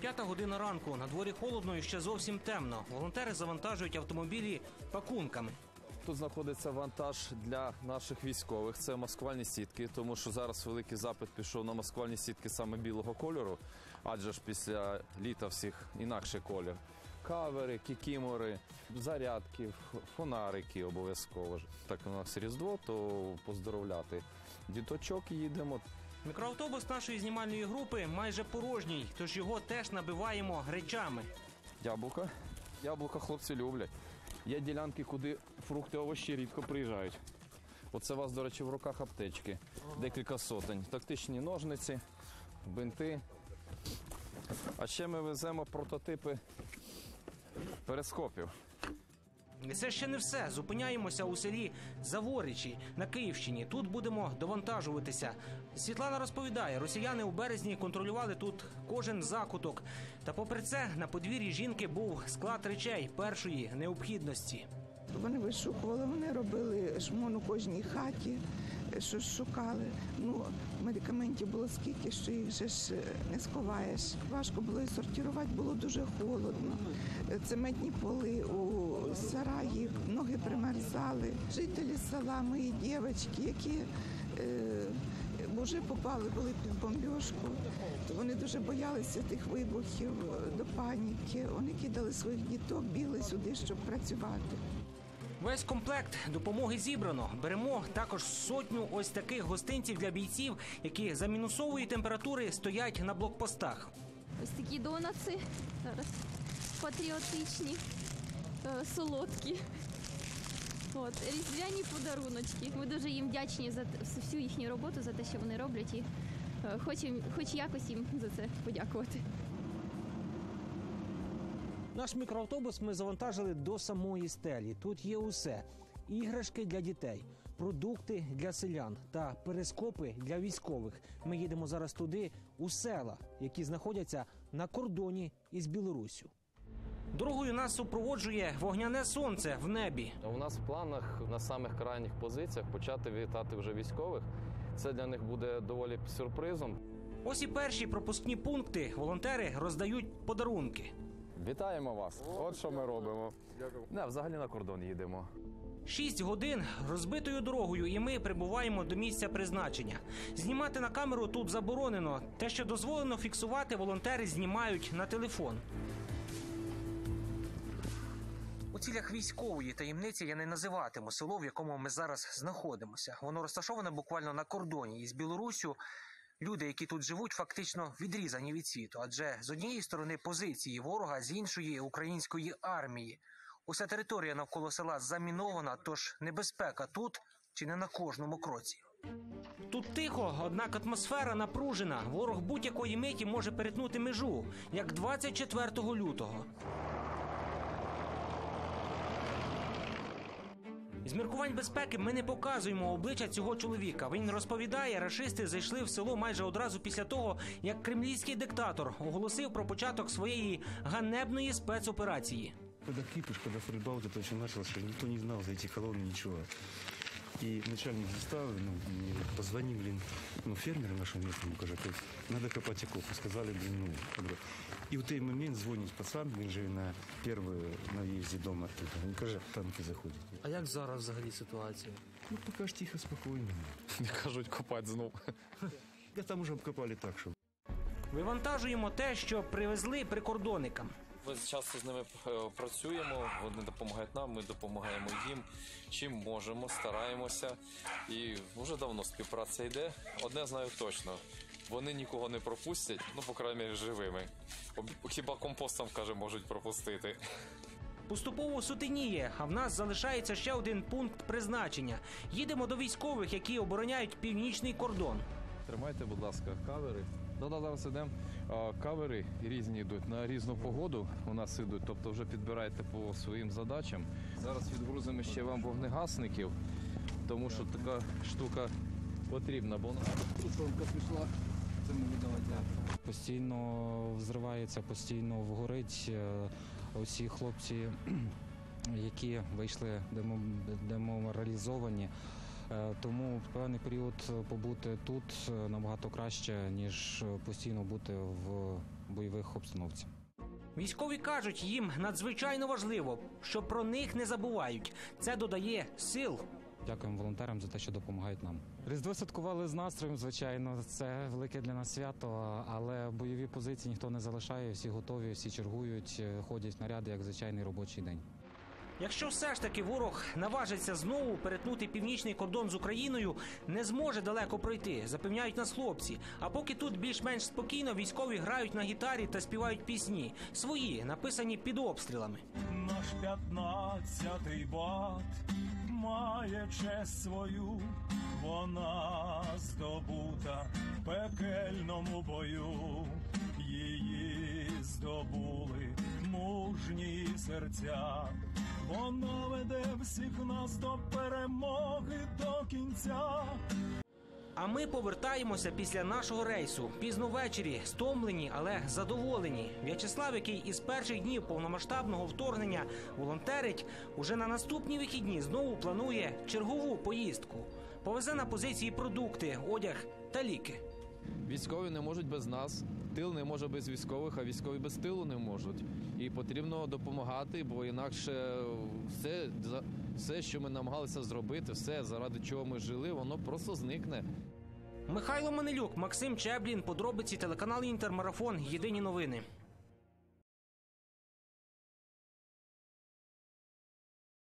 5 година ранку, на дворі холодно і ще зовсім темно. Волонтери завантажують автомобілі пакунками. Тут знаходиться вантаж для наших військових. Це маскувальні сітки, тому що зараз великий запит пішов на маскувальні сітки саме білого кольору, адже ж після літа всіх інакший колір. Кавери, кікімори, зарядки, фонарики обов'язково. Так у нас Різдво, то поздоровляти діточок їдемо. Мікроавтобус нашої знімальної групи майже порожній, тож його теж набиваємо речами. Яблука. Яблука хлопці люблять. Є ділянки, куди фрукти, овочі рідко приїжджають. Оце у вас, до речі, в руках аптечки. Декілька сотень. Тактичні ножниці, бинти. А ще ми веземо прототипи перископів. І це ще не все. Зупиняємося у селі Заворичі на Київщині. Тут будемо довантажуватися. Світлана розповідає, росіяни у березні контролювали тут кожен закуток. Та попри це, на подвір'ї жінки був склад речей першої необхідності. Вони вишукували, вони робили шмон у кожній хаті, щось шукали. Медикаментів було скільки, що їх вже ж не сховаєш. Важко було і сортувати, було дуже холодно. Цементні поли у сараї, ноги примерзали. Жителі села, мої дівчатки, які вже попали були під бомбіжку. Вони дуже боялися тих вибухів, до паніки. Вони кидали своїх діток, бігли сюди, щоб працювати. Весь комплект допомоги зібрано. Беремо також 100 ось таких гостинців для бійців, які за мінусової температури стоять на блокпостах. Ось такі донатси, зараз патріотичні, солодкі. Різдвяні подаруночки. Ми дуже їм вдячні за всю їхню роботу, за те, що вони роблять, і хочемо хоч якось їм за це подякувати. Наш мікроавтобус ми завантажили до самої стелі. Тут є усе. Іграшки для дітей, продукти для селян та перископи для військових. Ми їдемо зараз туди, у села, які знаходяться на кордоні із Білоруссю. Дорогою нас супроводжує вогняне сонце в небі. У нас в планах на самих крайніх позиціях почати вітати вже військових. Це для них буде доволі сюрпризом. Ось і перші пропускні пункти. Волонтери роздають подарунки. Вітаємо вас. От що ми робимо. Дякую. Взагалі на кордон їдемо. 6 годин розбитою дорогою, і ми прибуваємо до місця призначення. Знімати на камеру тут заборонено. Те, що дозволено фіксувати, волонтери знімають на телефон. У цілях військової таємниці я не називатиму село, в якому ми зараз знаходимося. Воно розташоване буквально на кордоні із Білоруссю. Люди, які тут живуть, фактично відрізані від світу. Адже з однієї сторони позиції ворога, з іншої – української армії. Уся територія навколо села замінована, тож небезпека тут чи не на кожному кроці. Тут тихо, однак атмосфера напружена. Ворог будь-якої миті може перетнути межу, як 24 лютого. З міркувань безпеки ми не показуємо обличчя цього чоловіка. Він розповідає, рашисти зайшли в село майже одразу після того, як кремлівський диктатор оголосив про початок своєї ганебної спецоперації. Коли кипиш, коли стрільба вот это очень началась, ніхто не знав за ці колони нічого. И начальник заставы, позвони, фермеру нашему местному, каже, надо копать окопы. Сказали, и в той момент звонить пацан, він живе на першому наїзді дома. Він каже, танки заходять. А як зараз взагалі ситуація? Поки ж тихо, спокійно. Кажуть, копати знов. Да там уже обкопали так, що. Вивантажуємо те, що привезли прикордонникам. Ми часто з ними працюємо, вони допомагають нам, ми допомагаємо їм. Чим можемо, стараємося. І вже давно співпраця йде. Одне знаю точно, вони нікого не пропустять, по крайній мірі, живими. Хіба компостом, каже, можуть пропустити. Поступово сутеніє, а в нас залишається ще один пункт призначення. Їдемо до військових, які обороняють північний кордон. Тримайте, будь ласка, кавери. Зараз йдемо. Кавери різні йдуть на різну погоду. У нас йдуть, тобто вже підбирайте по своїм задачам. Зараз відгрузимо ще вам вогнегасників, тому що така штука потрібна. Бо тушонка пішла, це ми віддавати. Постійно взривається, постійно вгорить. Усі хлопці, які вийшли деморалізовані, тому певний період побути тут набагато краще, ніж постійно бути в бойових обстановці. Військові кажуть, їм надзвичайно важливо, що про них не забувають. Це додає сил. Дякуємо волонтерам за те, що допомагають нам. Різдво святкували з настроєм, звичайно, це велике для нас свято, але бойові позиції ніхто не залишає, всі готові, всі чергують, ходять наряди, як звичайний робочий день. Якщо все ж таки ворог наважиться знову перетнути північний кордон з Україною, не зможе далеко пройти, запевняють нас хлопці. А поки тут більш-менш спокійно, військові грають на гітарі та співають пісні. Свої, написані під обстрілами. Наш 15-й бат має честь свою, вона здобута в пекельному бою. Її здобули мужні серця. Вона веде всіх нас до перемоги до кінця. А ми повертаємося після нашого рейсу. Пізно ввечері, стомлені, але задоволені. В'ячеслав, який із перших днів повномасштабного вторгнення волонтерить, уже на наступні вихідні знову планує чергову поїздку. Повезе на позиції продукти, одяг та ліки. Військові не можуть без нас, тил не може без військових, а військові без тилу не можуть. І потрібно допомагати, бо інакше все, що ми намагалися зробити, все, заради чого ми жили, воно просто зникне. Михайло Манилюк, Максим Чеблін, подробиці, телеканал «Інтермарафон», єдині новини.